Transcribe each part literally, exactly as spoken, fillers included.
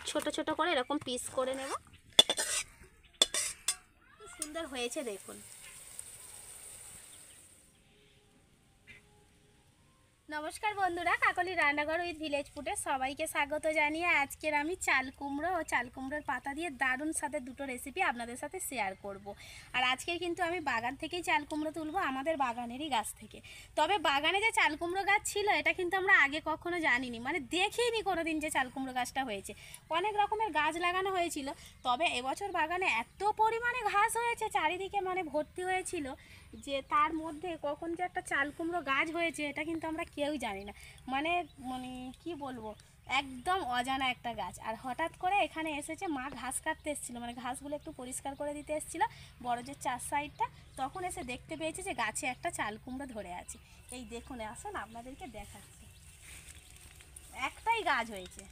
ছোট ছোট করে এরকম পিস করে নেব। সুন্দর হয়েছে দেখুন। নমস্কার বন্ধুরা, কাকলি রান্নাঘর উইথ ভিলেজ ফুডে সবাইকে স্বাগত জানিয়ে আজকের আমি চাল কুমড়ো ও চাল কুমড়োর পাতা দিয়ে দারুণ স্বাদের দুটো রেসিপি আপনাদের সাথে শেয়ার করব। আর আজকে কিন্তু আমি বাগান থেকেই চাল কুমড়ো তুলবো, আমাদের বাগানেরই গাছ থেকে। তবে বাগানে যে চাল কুমড়ো গাছ ছিল এটা কিন্তু আমরা আগে কখনো জানিনি, মানে দেখিনি কোনোদিন যে চাল কুমড়ো গাছটা হয়েছে। অনেক রকমের গাছ লাগানো হয়েছিল, তবে এবছর বাগানে এত পরিমাণে ঘাস হয়েছে, চারিদিকে মানে ভর্তি হয়েছিল, যে তার মধ্যে কখন যে একটা চাল কুমড়ো গাছ হয়েছে এটা কিন্তু আমরা কেউ জানি না। মানে মানে কি বলবো, একদম অজানা একটা গাছ। আর হঠাৎ করে এখানে এসেছে, মা ঘাস কাটতে এসেছিলো, মানে ঘাসগুলো একটু পরিষ্কার করে দিতে এসেছিলো বড় যে চার সাইডটা, তখন এসে দেখতে পেয়েছে যে গাছে একটা চাল কুমড়ো ধরে আছে। এই দেখুন, আসুন আপনাদেরকে দেখাচ্ছি। একটাই গাছ হয়েছে।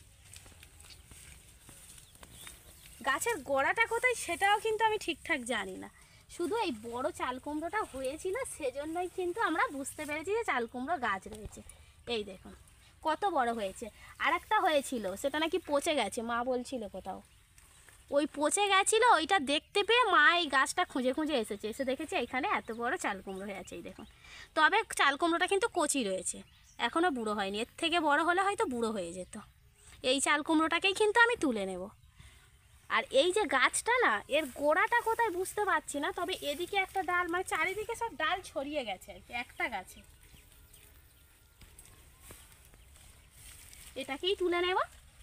গাছের গোড়াটা কোথায় সেটাও কিন্তু আমি ঠিকঠাক জানি না, শুধু এই বড় চাল কুমড়োটা হয়েছিল সেজন্যই কিন্তু আমরা বুঝতে পেরেছি যে চাল কুমড়ো গাছ রয়েছে। এই দেখুন কত বড় হয়েছে। আর একটা হয়েছিল, সেটা নাকি পচে গেছে, মা বলছিল কোথাও ওই পচে গেছিলো, ওইটা দেখতে পেয়ে মা এই গাছটা খুঁজে খুঁজে এসেছে, এসে দেখেছে এখানে এত বড় চাল কুমড়ো হয়ে আছে। এই দেখুন, তবে চাল কুমড়োটা কিন্তু কচি রয়েছে, এখনও বুড়ো হয়নি। এর থেকে বড় হলে হয়তো বুড়ো হয়ে যেত। এই চাল কুমড়োটাকেই কিন্তু আমি তুলে নেব। আর এই যে গাছটা না, এর গোড়াটা কোথায় বুঝতে পারছি না, তবে এদিকে একটা ডাল, মানে চারিদিকে সব ডাল ছড়িয়ে গেছে আর কি একটা গাছে। এটাকেই তুলে নেব।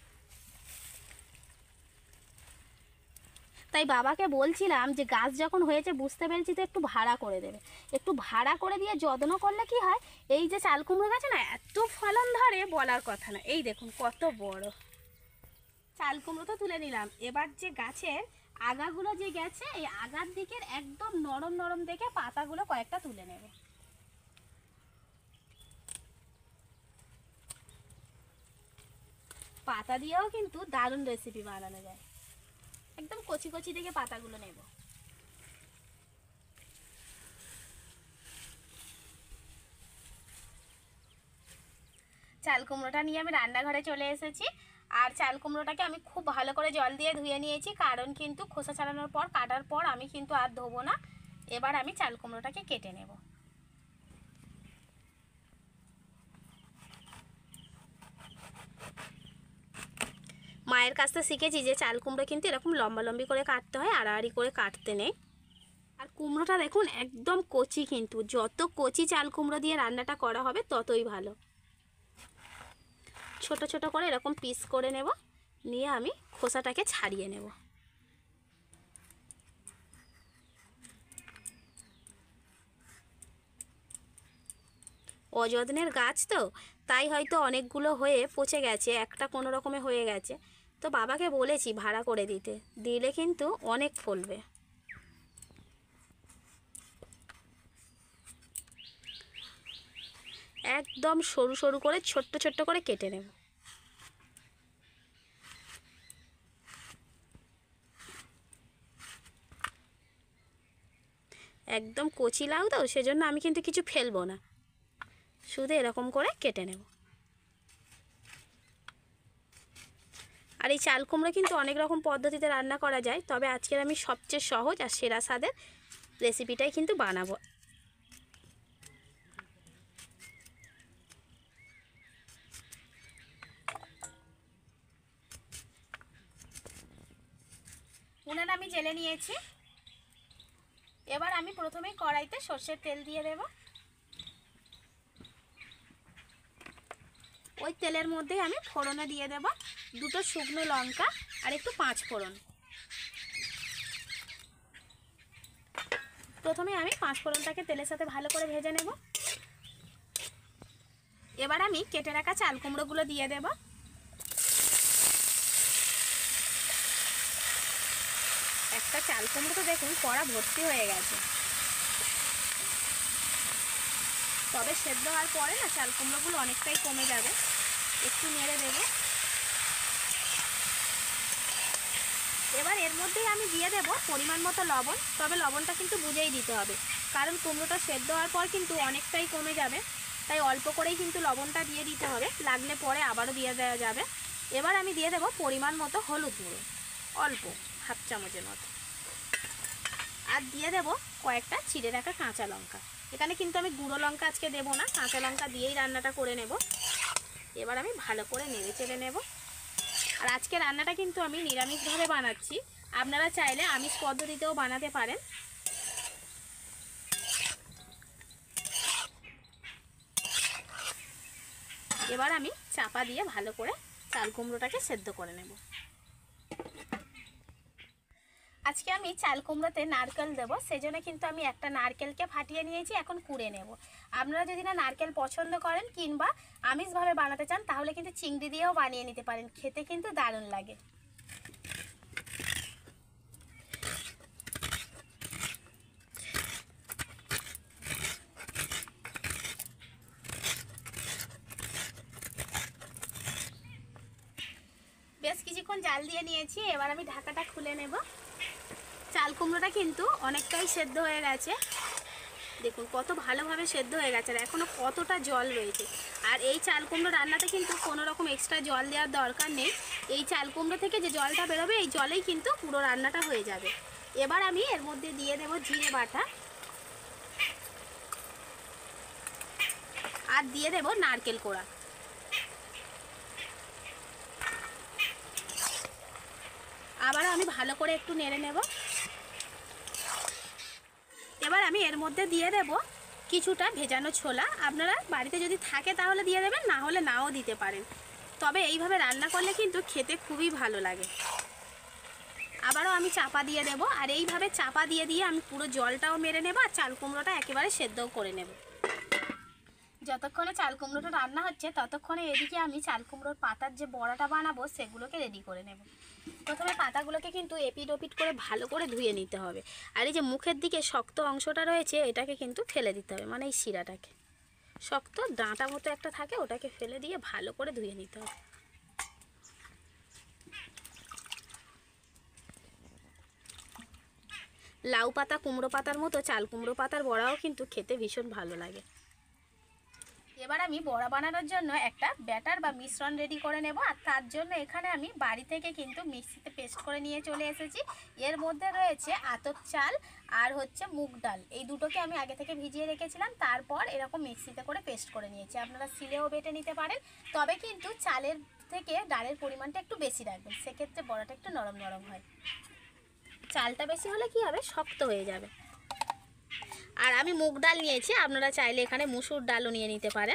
তাই বাবাকে বলছিলাম যে গাছ যখন হয়েছে বুঝতে পেরেছি তো একটু ভাড়া করে দেবে, একটু ভাড়া করে দিয়ে যত্ন করলে কি হয়, এই যে চাল কুমড়ো গাছে না এত ফলন ধরে বলার কথা না। এই দেখুন কত বড় চাল কুমড়ো তো তুলে নিলাম। এবার যে গাছের আগাগুলো যে গেছে, এই আগার দিকের একদম নরম নরম দেখে পাতাগুলো কয়েকটা তুলে নেব। পাতা দিয়েও কিন্তু দারুণ রেসিপি বানানো যায়। একদম কচি কচি দেখে পাতাগুলো নেব। চাল কুমড়োটা নিয়ে আমি রান্নাঘরে চলে এসেছি। আর চাল কুমড়োটাকে আমি খুব ভালো করে জল দিয়ে ধুয়ে নিয়েছি, কারণ কিন্তু খোসা ছাড়ানোর পর, কাটার পর আমি কিন্তু আর ধোবো না। এবার আমি চাল কুমড়োটাকে কেটে নেব। মায়ের কাছ থেকে শিখেছি যে চাল কুমড়ো কিন্তু এরকম লম্বা লম্বি করে কাটতে হয়, আড়াআড়ি করে কাটতে নেই। আর কুমড়োটা দেখুন একদম কচি, কিন্তু যত কচি চাল কুমড়ো দিয়ে রান্নাটা করা হবে ততই ভালো। ছোট ছোট করে এরকম পিস করে নেব, নিয়ে আমি খোসাটাকে ছাড়িয়ে নেব। অযত্নের গাছ তো, তাই হয়তো অনেকগুলো হয়ে পচে গেছে, একটা কোনো রকমে হয়ে গেছে। তো বাবাকে বলেছি ভাড়া করে দিতে, দিলে কিন্তু অনেক ফলবে। একদম সরু সরু করে ছোট্ট ছোট্ট করে কেটে নেব। একদম কচি লাউ তো, সেজন্য আমি কিন্তু কিছু ফেলবো না, শুধু এরকম করে কেটে নেব। আর এই চাল কুমড়ো কিন্তু অনেক রকম পদ্ধতিতে রান্না করা যায়, তবে আজকের আমি সবচেয়ে সহজ আর সেরা স্বাদের রেসিপিটাই কিন্তু বানাবো। উনান আমি জেলে নিয়েছি। এবার আমি প্রথমেই কড়াইতে সর্ষের তেল দিয়ে দেব। ওই তেলের মধ্যেই আমি ফোড়নে দিয়ে দেব দুটো শুকনো লঙ্কা আর একটু পাঁচ ফোড়ন। প্রথমে আমি পাঁচ ফোড়নটাকে তেলের সাথে ভালো করে ভেজে নেব। এবার আমি কেটে রাখা চাল কুমড়োগুলো দিয়ে দেব। একটা চাল কুমড়ো তো দেখুন কড়া ভর্তি হয়ে গেছে, তবে সেদ্ধ হওয়ার পরে না চাল কুমড়োগুলো অনেকটাই কমে যাবে। একটু নেড়ে দেব। এবার এর মধ্যেই আমি দিয়ে দেব পরিমাণ মতো লবণ, তবে লবণটা কিন্তু বুঝেই দিতে হবে, কারণ কুমড়োটা সেদ্ধ হওয়ার পর কিন্তু অনেকটাই কমে যাবে, তাই অল্প করেই কিন্তু লবণটা দিয়ে দিতে হবে, লাগলে পরে আবারও দিয়ে দেওয়া যাবে। এবার আমি দিয়ে দেবো পরিমাণ মতো হলুদ গুঁড়ো, অল্প হাফ চামচের মতো, আর দিয়ে দেবো কয়েকটা চিড়ে রাখা কাঁচা লঙ্কা। এখানে কিন্তু আমি গুঁড়ো লঙ্কা আজকে দেবো না, কাঁচা লঙ্কা দিয়েই রান্নাটা করে নেব। এবার আমি ভালো করে নেড়ে চেড়ে নেব। আর আজকে রান্নাটা কিন্তু আমি নিরামিষভাবে বানাচ্ছি, আপনারা চাইলে আমিষ পদ্ধতিতেও বানাতে পারেন। এবার আমি চাপা দিয়ে ভালো করে চাল কুমড়োটাকে সেদ্ধ করে নেব। আজকে আমি চাল কুমড়োতে নারকেল দেবো, সেজন্য কিন্তু আমি একটা নারকেলকে ফাটিয়ে নিয়েছি, এখন কুড়ে নেব। আপনারা যদি না নারকেল পছন্দ করেন কিংবা আমিষভাবে বানাতে চান তাহলে কিন্তু চিংড়ি দিয়েও বানিয়ে নিতে পারেন, খেতে কিন্তু দারুণ লাগে। বেশ কিছুক্ষণ জাল দিয়ে নিয়েছি, এবার আমি ঢাকাটা খুলে নেব। চাল কুমড়োটা কিন্তু অনেকটাই সেদ্ধ হয়ে গেছে, দেখুন কত ভালোভাবে সেদ্ধ হয়ে গেছে, আর এখনও কতটা জল রয়েছে। আর এই চাল কুমড়ো রান্নাতে কিন্তু কোনো রকম এক্সট্রা জল দেওয়ার দরকার নেই, এই চাল কুমড়ো থেকে যে জলটা বেরোবে এই জলেই কিন্তু পুরো রান্নাটা হয়ে যাবে। এবার আমি এর মধ্যে দিয়ে দেব জিরে বাটা, আর দিয়ে দেব নারকেল কোড়া। আবার আমি ভালো করে একটু নেড়ে নেব। এবার আমি এর মধ্যে দিয়ে দেব কিছুটা ভেজানো ছোলা, আপনারা বাড়িতে যদি থাকে তাহলে দিয়ে দেবেন, না হলে নাও দিতে পারেন, তবে এইভাবে রান্না করলে কিন্তু খেতে খুবই ভালো লাগে। আবারও আমি চাপা দিয়ে দেব, আর এইভাবে চাপা দিয়ে দিয়ে আমি পুরো জলটাও মেরে নেব, আর চাল কুমড়োটা একেবারে সেদ্ধও করে নেব। যতক্ষণে চাল কুমড়োটা রান্না হচ্ছে ততক্ষণে এদিকে আমি চাল কুমড়োর পাতার যে বড়াটা বানাবো সেগুলোকে রেডি করে নেব। প্রথমে পাতাগুলোকে কিন্তু এপিট ওপিট করে ভালো করে ধুয়ে নিতে হবে, আর এই যে মুখের দিকে শক্ত অংশটা রয়েছে এটাকে কিন্তু ফেলে দিতে হবে, মানে এই শিরাটাকে, শক্ত ডাঁটা মতো একটা থাকে ওটাকে ফেলে দিয়ে ভালো করে ধুয়ে নিতে হবে। লাউ পাতা কুমড়ো পাতার মতো চাল কুমড়ো পাতার বড়াও কিন্তু খেতে ভীষণ ভালো লাগে। এবার আমি বড়া বানানোর জন্য একটা ব্যাটার বা মিশ্রণ রেডি করে নেব, আর তার জন্য এখানে আমি বাড়ি থেকে কিন্তু মিক্সিতে পেস্ট করে নিয়ে চলে এসেছি। এর মধ্যে রয়েছে আতপ চাল আর হচ্ছে মুগ ডাল, এই দুটোকে আমি আগে থেকে ভিজিয়ে রেখেছিলাম, তারপর এরকম মিক্সিতে করে পেস্ট করে নিয়েছি। আপনারা শিলেও বেটে নিতে পারেন, তবে কিন্তু চালের থেকে ডালের পরিমাণটা একটু বেশি রাখবেন, সেক্ষেত্রে বড়াটা একটু নরম নরম হয়। চালটা বেশি হলে কি হবে, শক্ত হয়ে যাবে। আর আমি মুগ ডাল নিয়েছি, আপনারা চাইলে এখানে মুসুর ডালও নিয়ে নিতে পারেন।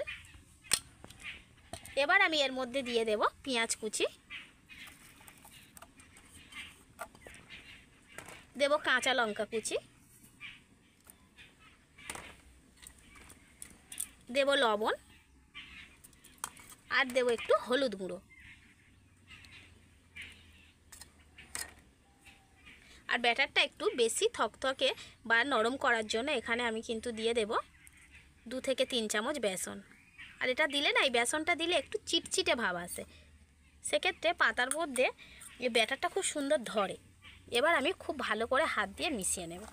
এবার আমি এর মধ্যে দিয়ে দেব পেঁয়াজ কুচি, দেব কাঁচা লঙ্কা কুচি, দেব লবণ, আর দেব একটু হলুদ গুঁড়ো। আর ব্যাটারটা একটু বেশি থকথকে বা নরম করার জন্য এখানে আমি কিন্তু দিয়ে দেব দু থেকে তিন চামচ বেসন। আর এটা দিলে না, এই বেসনটা দিলে একটু চিটচিটে ভাব আসে, সেক্ষেত্রে পাতার মধ্যে এই ব্যাটারটা খুব সুন্দর ধরে। এবার আমি খুব ভালো করে হাত দিয়ে মিশিয়ে নেব।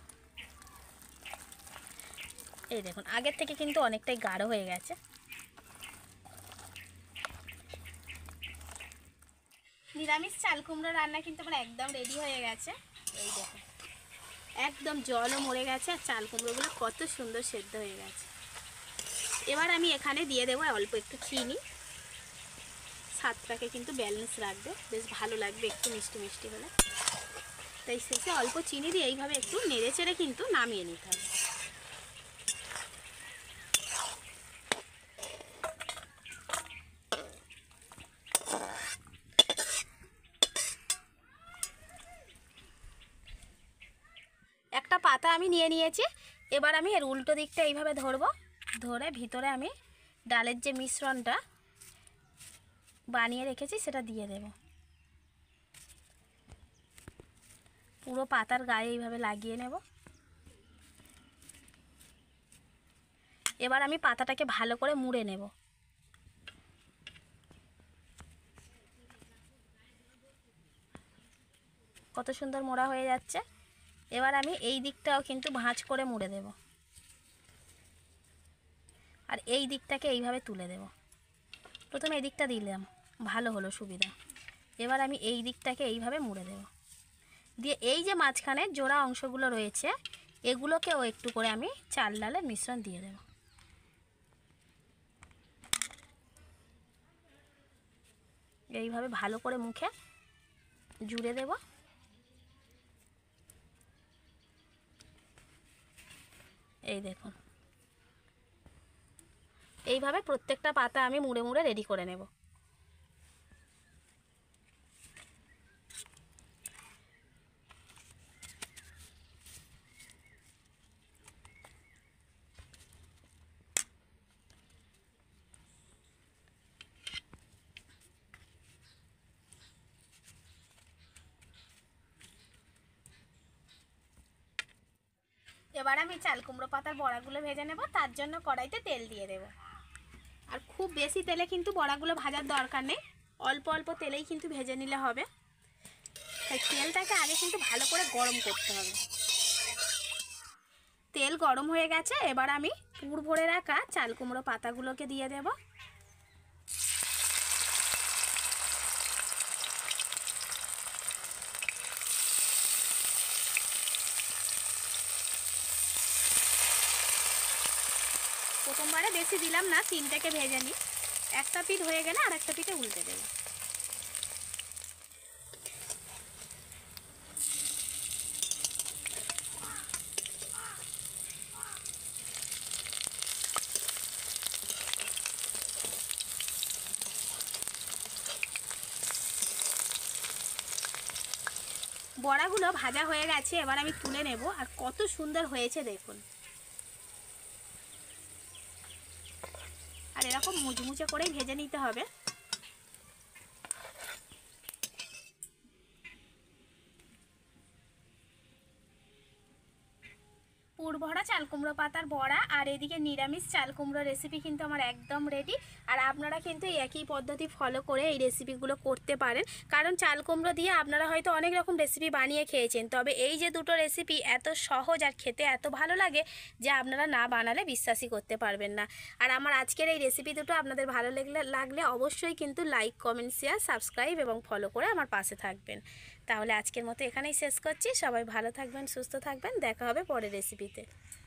এই দেখুন আগের থেকে কিন্তু অনেকটাই গাঢ় হয়ে গেছে। নিরামিষ চাল কুমড়ো রান্না কিন্তু আমার একদম রেডি হয়ে গেছে। এই দেখুন একদম জলও মরে গেছে, আর চাল কুমড়োগুলো কত সুন্দর সেদ্ধ হয়ে গেছে। এবার আমি এখানে দিয়ে দেবো অল্প একটু চিনি, স্বাদটাকে কিন্তু ব্যালেন্স রাখবে, বেশ ভালো লাগবে একটু মিষ্টি মিষ্টি হলে। তাই শেষে অল্প চিনি দিয়ে এইভাবে একটু নেড়ে চেড়ে কিন্তু নামিয়ে নিতে হবে। একটা পাতা আমি নিয়ে নিয়েছি, এবার আমি এর উল্টো দিকটা এইভাবে ধরবো, ধরে ভিতরে আমি ডালের যে মিশ্রণটা বানিয়ে রেখেছি সেটা দিয়ে দেব। পুরো পাতার গায়ে এইভাবে লাগিয়ে নেব। এবার আমি পাতাটাকে ভালো করে মুড়ে নেব। কত সুন্দর মোড়া হয়ে যাচ্ছে। এবার আমি এই দিকটাও কিন্তু ভাঁজ করে মুড়ে দেব, আর এই দিকটাকে এইভাবে তুলে দেব। প্রথমে এই দিকটা দিলাম, ভালো হলো সুবিধা। এবার আমি এই দিকটাকে এইভাবে মুড়ে দেব, দিয়ে এই যে মাঝখানে জোড়া অংশগুলো রয়েছে এগুলোকেও একটু করে আমি চাল ডালের মিশ্রণ দিয়ে দেব। এইভাবে ভালো করে মুখে জুড়ে দেব। এই দেখুন, এইভাবে প্রত্যেকটা পাতা আমি মুড়ে মুড়ে রেডি করে নেব। এবার আমি চাল কুমড়ো পাতার বড়াগুলো ভেজে নেব। তার জন্য কড়াইতে তেল দিয়ে দেব। আর খুব বেশি তেলে কিন্তু বড়াগুলো ভাজার দরকার নেই, অল্প অল্প তেলেই কিন্তু ভেজে নিলে হবে। তাই তেলটাকে আগে কিন্তু ভালো করে গরম করতে হবে। তেল গরম হয়ে গেছে, এবার আমি পুর ভরে রাখা চাল কুমড়ো পাতাগুলোকে দিয়ে দেব। প্রথমবারে বেশি দিলাম না, তিনটাকে ভেজে নিই। একটা পিঠ হয়ে গেলে আর একটা পিঠে উল্টে দেব। বড়াগুলো ভাজা হয়ে গেছে, এবার আমি তুলে নেব। আর কত সুন্দর হয়েছে দেখুন। আর এরকম মুচমুচে করেই ভেজে নিতে হবে। পুর ভরা চাল কুমড়ো পাতার বড়া আর এদিকে নিরামিষ চাল কুমড়ো রেসিপি কিন্তু আমার একদম রেডি। আর আপনারা কিন্তু একই পদ্ধতি ফলো করে এই রেসিপিগুলো করতে পারেন, কারণ চাল কুমড়ো দিয়ে আপনারা হয়তো অনেক রকম রেসিপি বানিয়ে খেয়েছেন, তবে এই যে দুটো রেসিপি এত সহজ আর খেতে এত ভালো লাগে যে আপনারা না বানালে বিশ্বাসই করতে পারবেন না। আর আমার আজকের এই রেসিপি দুটো আপনাদের ভালো লাগলে লাগলে অবশ্যই কিন্তু লাইক, কমেন্ট, শেয়ার, সাবস্ক্রাইব এবং ফলো করে আমার পাশে থাকবেন। তাহলে আজকের মতো এখানেই শেষ করছি। সবাই ভালো থাকবেন, সুস্থ থাকবেন। দেখা হবে পরের রেসিপিতে।